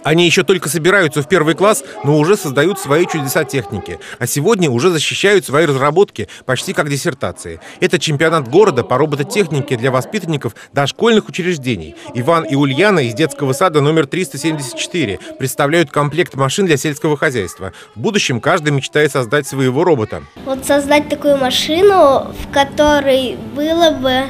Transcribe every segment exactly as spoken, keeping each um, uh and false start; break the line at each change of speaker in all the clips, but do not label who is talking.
Они еще только собираются в первый класс, но уже создают свои чудеса техники. А сегодня уже защищают свои разработки почти как диссертации. Это чемпионат города по робототехнике для воспитанников дошкольных учреждений. Иван и Ульяна из детского сада номер триста семьдесят четыре представляют комплект машин для сельского хозяйства. В будущем каждый мечтает создать своего робота.
Вот создать такую машину, в которой было бы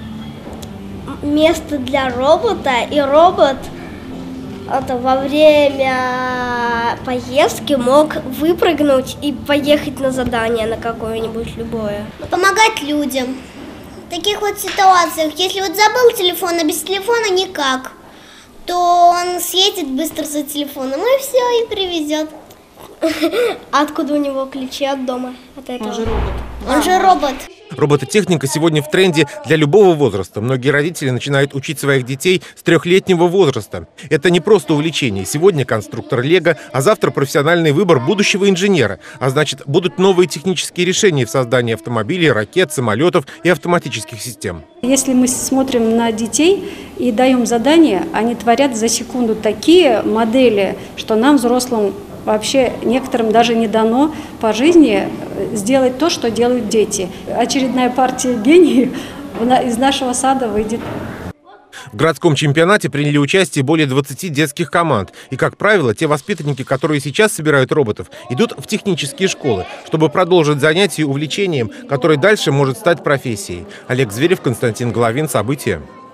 место для робота, и робот это во время поездки мог выпрыгнуть и поехать на задание на какое-нибудь любое.
Помогать людям. В таких вот ситуациях, если вот забыл телефон, а без телефона никак, то он съедет быстро за телефоном и все, и привезет.
Откуда у него ключи от дома? От этого?
Он же робот.
Он же робот.
Робототехника сегодня в тренде для любого возраста. Многие родители начинают учить своих детей с трехлетнего возраста. Это не просто увлечение. Сегодня конструктор Лего, а завтра профессиональный выбор будущего инженера. А значит, будут новые технические решения в создании автомобилей, ракет, самолетов и автоматических систем.
Если мы смотрим на детей и даем задания, они творят за секунду такие модели, что нам, взрослым, вообще некоторым даже не дано по жизни сделать то, что делают дети. Очередная партия гениев из нашего сада выйдет.
В городском чемпионате приняли участие более двадцати детских команд. И, как правило, те воспитанники, которые сейчас собирают роботов, идут в технические школы, чтобы продолжить занятия увлечением, которое дальше может стать профессией. Олег Зверев, Константин Головин. События.